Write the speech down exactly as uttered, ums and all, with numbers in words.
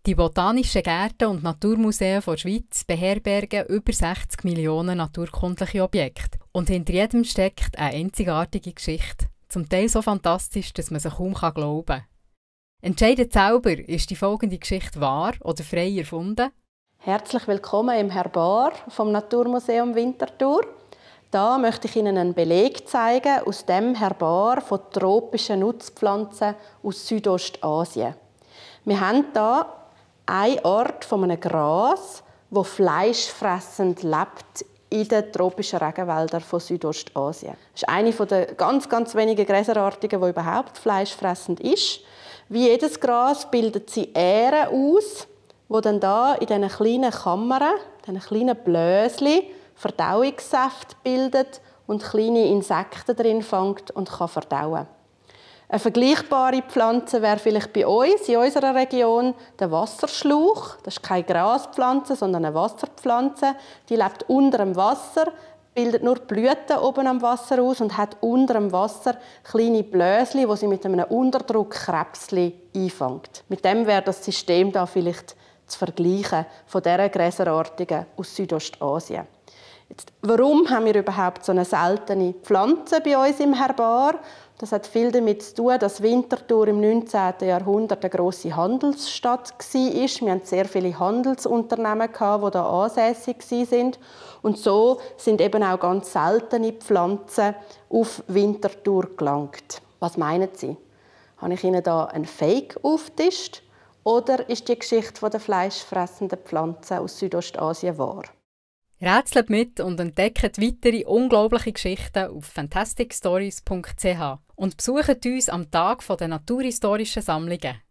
Die Botanischen Gärten und Naturmuseen der Schweiz beherbergen über sechzig Millionen naturkundliche Objekte. Und hinter jedem steckt eine einzigartige Geschichte. Zum Teil so fantastisch, dass man sie kaum glauben kann. Entscheidet selber, ist die folgende Geschichte wahr oder frei erfunden? Herzlich willkommen im Herbar vom Naturmuseum Winterthur. Da möchte ich Ihnen einen Beleg zeigen aus dem Herbar von tropischen Nutzpflanzen aus Südostasien. Wir haben hier eine Art von einem Gras, das fleischfressend lebt in den tropischen Regenwäldern von Südostasien. Das ist eine der ganz, ganz wenigen Gräserartigen, die überhaupt fleischfressend ist. Wie jedes Gras bildet sie Ähren aus, die dann da in diesen kleinen Kammern, diesen kleinen Blöschen, Verdauungssäfte bildet und kleine Insekten drin fängt und kann verdauen. Eine vergleichbare Pflanze wäre vielleicht bei uns, in unserer Region, der Wasserschlauch. Das ist keine Graspflanze, sondern eine Wasserpflanze. Die lebt unter dem Wasser, bildet nur Blüten oben am Wasser aus und hat unter dem Wasser kleine Blöschen, die sie mit einem Unterdruckkrebschen einfängt. Mit dem wäre das System da vielleicht zu vergleichen von dieser Gräserartigen aus Südostasien. Jetzt, warum haben wir überhaupt so eine seltene Pflanze bei uns im Herbar? Das hat viel damit zu tun, dass Winterthur im neunzehnten Jahrhundert eine grosse Handelsstadt war. Wir hatten sehr viele Handelsunternehmen, die hier ansässig waren. Und so sind eben auch ganz seltene Pflanzen auf Winterthur gelangt. Was meinen Sie? Habe ich Ihnen da einen Fake aufgetischt? Oder ist die Geschichte der fleischfressenden Pflanzen aus Südostasien wahr? Rätselt mit und entdeckt weitere unglaubliche Geschichten auf fantastic stories punkt c h und besucht uns am Tag der naturhistorischen Sammlungen.